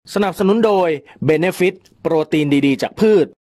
สนับสนุนโดย Benefit โปรตีนดีๆจากพืช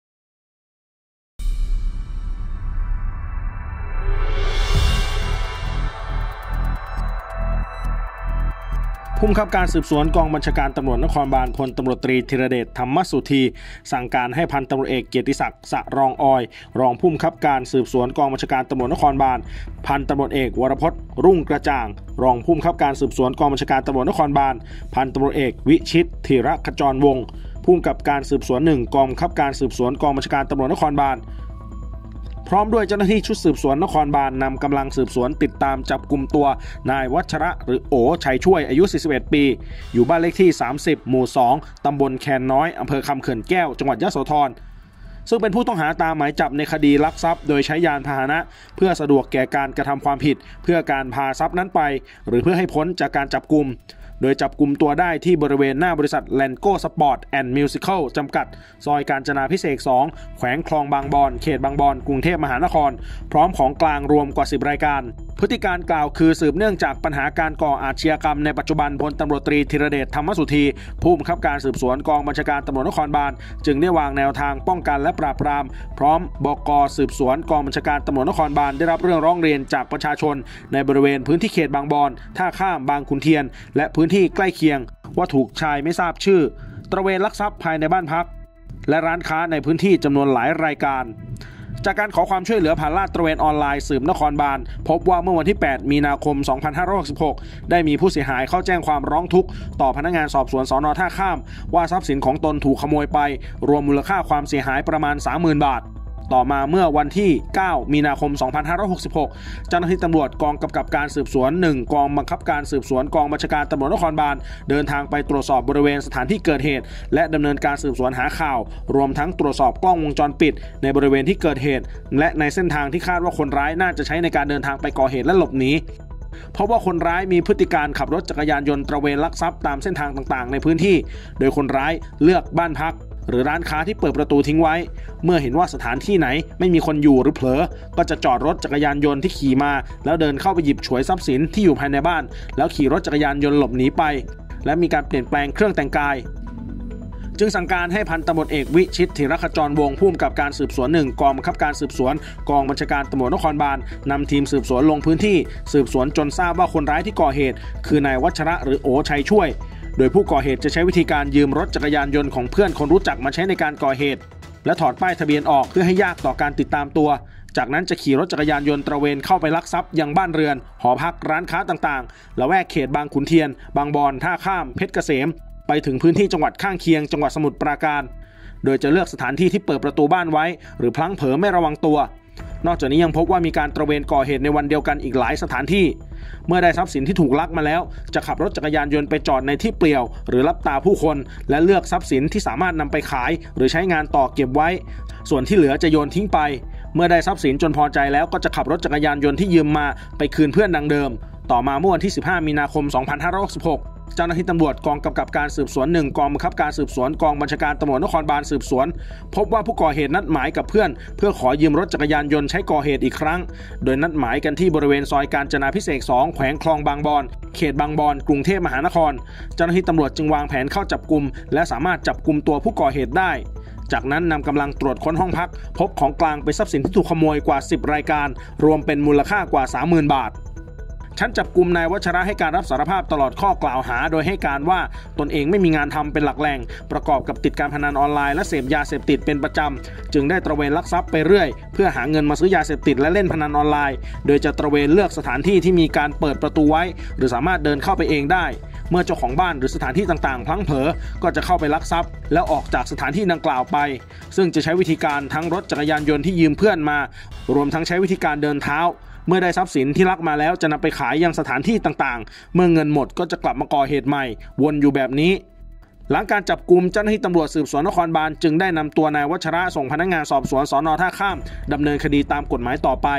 ผู้บังคับการสืบสวนกองบัญชาการตำรวจนครบาลพลตำรวจตรีธีรเดชธรรมสุธีสั่งการให้พันตำรวจเอกเกียรติศักดิ์สะรองออยรองผู้บังคับการสืบสวนกองบัญชาการตำรวจนครบาลพันตำรวจเอกวรพจน์รุ่งกระจ่างรองผู้บังคับการสืบสวนกองบัญชาการตำรวจนครบาลพันตำรวจเอกวิชิตธีรขจรวงศ์ผู้กำกับการสืบสวน1กองบังคับการสืบสวนกองบัญชาการตำรวจนครบาลพร้อมด้วยเจ้าหน้าที่ชุดสืบสวนนครบาลนำกำลังสืบสวนติดตามจับกุมตัวนายวัชระหรือโอชัยช่วยอายุ41ปีอยู่บ้านเลขที่30หมู่2ตำบลแคนน้อยอำเภอคำเขื่อนแก้วจังหวัดยโสธรซึ่งเป็นผู้ต้องหาตามหมายจับในคดีลักทรัพย์โดยใช้ยานพาหนะเพื่อสะดวกแก่การกระทำความผิดเพื่อการพาทรัพย์นั้นไปหรือเพื่อให้พ้นจากการจับกุมโดยจับกุมตัวได้ที่บริเวณหน้าบริษัท Lango Sport and Musical จำกัดซอยกาญจนาภิเษก2แขวงคลองบางบอนเขตบางบอนกรุงเทพมหานครพร้อมของกลางรวมกว่า10รายการพฤติการกล่าวคือสืบเนื่องจากปัญหาการก่ออาชญากรรมในปัจจุบันพลตำรวจตรีธีรเดชธรรมสุธีผู้บังคับการสืบสวนกองบัญชาการตำรวจนครบาลจึงได้วางแนวทางป้องกันและปราบปรามพร้อมบก.สืบสวนกองบัญชาการตำรวจนครบาลได้รับเรื่องร้องเรียนจากประชาชนในบริเวณพื้นที่เขตบางบอนท่าข้ามบางขุนเทียนและพื้นที่ใกล้เคียงว่าถูกชายไม่ทราบชื่อตระเวนลักทรัพย์ภายในบ้านพักและร้านค้าในพื้นที่จำนวนหลายรายการจากการขอความช่วยเหลือผ่านลาดตระเวนออนไลน์สืบนครบาลพบว่าเมื่อวันที่8มีนาคม2566ได้มีผู้เสียหายเข้าแจ้งความร้องทุกข์ต่อพนักงานสอบสวนสน.ท่าข้ามว่าทรัพย์สินของตนถูกขโมยไปรวมมูลค่าความเสียหายประมาณ 30,000 บาทต่อมาเมื่อวันที่9มีนาคม2566เจ้าหน้าที่ตำรวจกองกำกับการสืบสวน1กองบังคับการสืบสวนกองบัญชาการตำรวจนครบาลเดินทางไปตรวจสอบบริเวณสถานที่เกิดเหตุและดำเนินการสืบสวนหาข่าวรวมทั้งตรวจสอบกล้องวงจรปิดในบริเวณที่เกิดเหตุและในเส้นทางที่คาดว่าคนร้ายน่าจะใช้ในการเดินทางไปก่อเหตุและหลบหนีเพราะว่าคนร้ายมีพฤติการขับรถจักรยานยนต์ตระเวนลักทรัพย์ตามเส้นทางต่างๆในพื้นที่โดยคนร้ายเลือกบ้านพักหรือร้านค้าที่เปิดประตูทิ้งไว้เมื่อเห็นว่าสถานที่ไหนไม่มีคนอยู่หรือเผลอก็จะจอดรถจักรยานยนต์ที่ขี่มาแล้วเดินเข้าไปหยิบฉวยทรัพย์สินที่อยู่ภายในบ้านแล้วขี่รถจักรยานยนต์หลบหนีไปและมีการเปลี่ยนแปลงเครื่องแต่งกายจึงสั่งการให้พันตำรวจเอกวิชิตธีรขจรวงศ์ผู้กำกับการสืบสวน1กองบังคับการสืบสวนกองบัญชาการตำรวจนครบาลนำทีมสืบสวนลงพื้นที่สืบสวนจนทราบว่าคนร้ายที่ก่อเหตุคือนายวัชระหรือโอชัยช่วยโดยผู้ก่อเหตุจะใช้วิธีการยืมรถจักรยานยนต์ของเพื่อนคนรู้จักมาใช้ในการก่อเหตุและถอดป้ายทะเบียนออกเพื่อให้ยากต่อการติดตามตัวจากนั้นจะขี่รถจักรยานยนต์ตระเวนเข้าไปลักทรัพย์ยังบ้านเรือนหอพักร้านค้าต่างๆละแวกเขตบางขุนเทียนบางบอนท่าข้ามเพชรเกษมไปถึงพื้นที่จังหวัดข้างเคียงจังหวัดสมุทรปราการโดยจะเลือกสถานที่ที่เปิดประตูบ้านไว้หรือพลั้งเผลอไม่ระวังตัวนอกจากนี้ยังพบว่ามีการตระเวนก่อเหตุในวันเดียวกันอีกหลายสถานที่เมื่อได้ทรัพย์สินที่ถูกลักมาแล้วจะขับรถจักรยานยนต์ไปจอดในที่เปลี่ยวหรือลับตาผู้คนและเลือกทรัพย์สินที่สามารถนำไปขายหรือใช้งานต่อเก็บไว้ส่วนที่เหลือจะโยนทิ้งไปเมื่อได้ทรัพย์สินจนพอใจแล้วก็จะขับรถจักรยานยนต์ที่ยืมมาไปคืนเพื่อนดังเดิมต่อมาเมื่อวันที่15มีนาคม2566เจ้าหน้าที่ตำรวจกองกำกับการสืบสวน1กองบังคับการสืบสวนกองบัญชาการตำรวจนครบาลสืบสวนพบว่าผู้ก่อเหตุนัดหมายกับเพื่อนเพื่อขอยืมรถจักรยานยนต์ใช้ก่อเหตุอีกครั้งโดยนัดหมายกันที่บริเวณซอยกาญจนาภิเษก2แขวงคลองบางบอนเขตบางบอนกรุงเทพมหานครเจ้าหน้าที่ตำรวจจึงวางแผนเข้าจับกุมและสามารถจับกุมตัวผู้ก่อเหตุได้จากนั้นนำกำลังตรวจค้นห้องพักพบของกลางเป็นทรัพย์สินที่ถูกขโมยกว่า10รายการรวมเป็นมูลค่ากว่า 30,000 บาทชั้นจับกุมนายวัชระให้การรับสารภาพตลอดข้อกล่าวหาโดยให้การว่าตนเองไม่มีงานทำเป็นหลักแหล่งประกอบกับติดการพนันออนไลน์และเสพยาเสพติดเป็นประจำจึงได้ตระเวนลักทรัพย์ไปเรื่อยเพื่อหาเงินมาซื้อยาเสพติดและเล่นพนันออนไลน์โดยจะตระเวนเลือกสถานที่ที่มีการเปิดประตูไว้หรือสามารถเดินเข้าไปเองได้เมื่อเจ้าของบ้านหรือสถานที่ต่างๆพลั้งเผลอก็จะเข้าไปลักทรัพย์แล้วออกจากสถานที่ดังกล่าวไปซึ่งจะใช้วิธีการทั้งรถจักรยานยนต์ที่ยืมเพื่อนมารวมทั้งใช้วิธีการเดินเท้าเมื่อได้ทรัพย์สินที่ลักมาแล้วจะนำไปขายยังสถานที่ต่างๆเมื่อเงินหมดก็จะกลับมาก่อเหตุใหม่วนอยู่แบบนี้หลังการจับกุมเจ้าหน้าที่ตำรวจสืบสวนนครบาลจึงได้นำตัวนายวัชระส่งพนักงานสอบสวนสน.ท่าข้ามดำเนินคดีตามกฎหมายต่อไป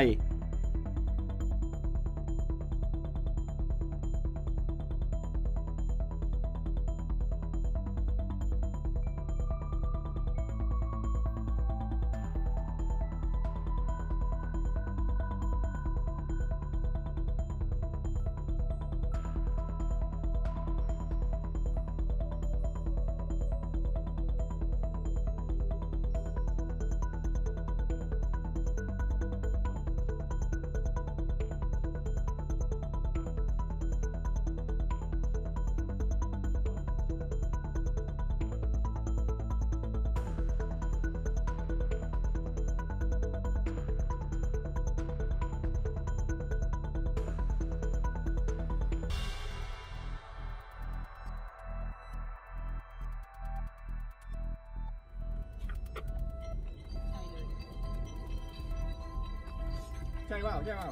ใช่เปล่าใช่เปล่า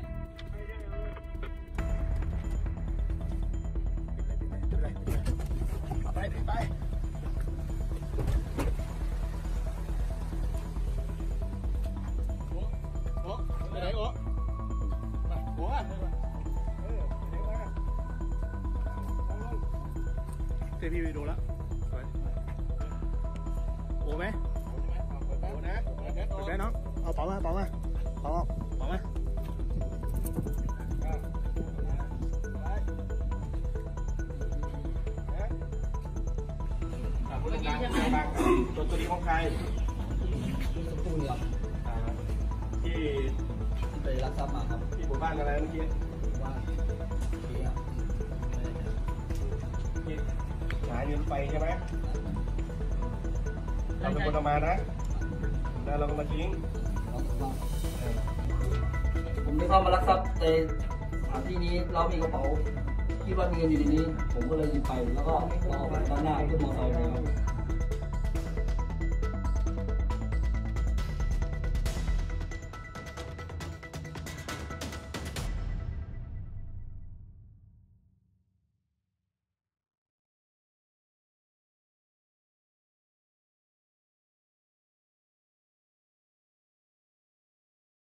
ไปไปโอ้ไปไหนโอ้มาโอ้เทพีวีดูแล้วโอ้ไหมโอ้นะโอ้ได้น้องเอาเป๋ามาเป๋ามาเป๋าเป๋ามาตัวนี้ของใครตู้เหลืองที่ไปรักทรัพย์มาครับที่หมู่บ้านอะไรเมื่อกี้บ้านที่หาเงินไปใช่ไหมเราเป็นคนเอามานะแล้วเราก็มาทิ้งผมได้เข้ามารักทรัพย์ในสถานที่นี้เรามีกระเป๋าคิดว่ามีเงินอยู่ในนี้ผมก็เลยหยิบไปแล้วก็เอาออกไปด้านหน้าขึ้นมอเตอร์ไซค์